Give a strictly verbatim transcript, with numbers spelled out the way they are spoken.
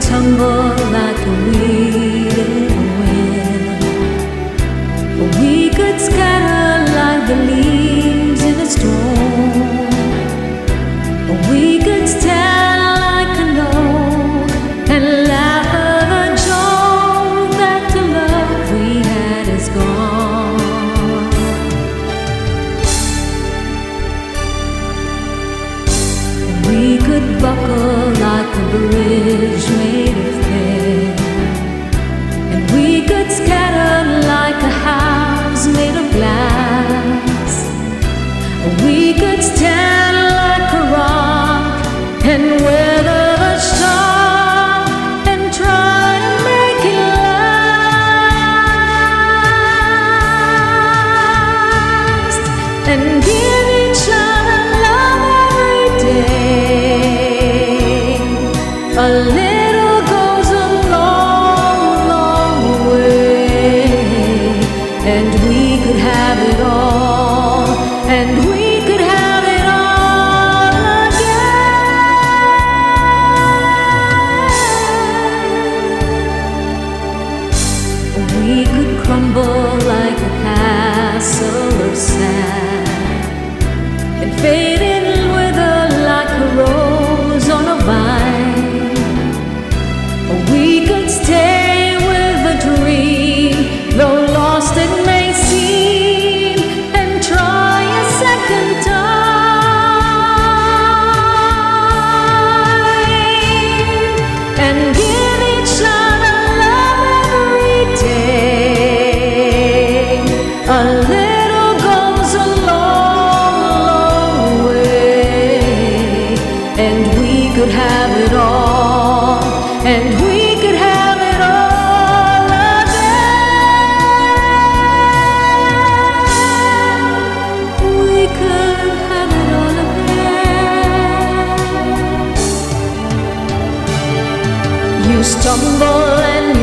tumble like a weed in the wind, or we could scatter like the leaves in a storm, or we could stand like an oak and laugh at the joke that the love we had is gone. We could buckle like a bridge made of thin, and we could scatter like a house made of glass, or we could stand like a rock and weather the storm and try to make it last, and give each other love every day. A little goes a long, long way, and we could have it all, and we could have it all again. We could crumble like a castle of sand and fade and wither like a rose on a vine. We could stay with a dream, though lost it may seem, and try a second time, and give each other love every day. A little goes a long, long way, and we could have it all, and we could have it all again. We could have it all again. You stumble and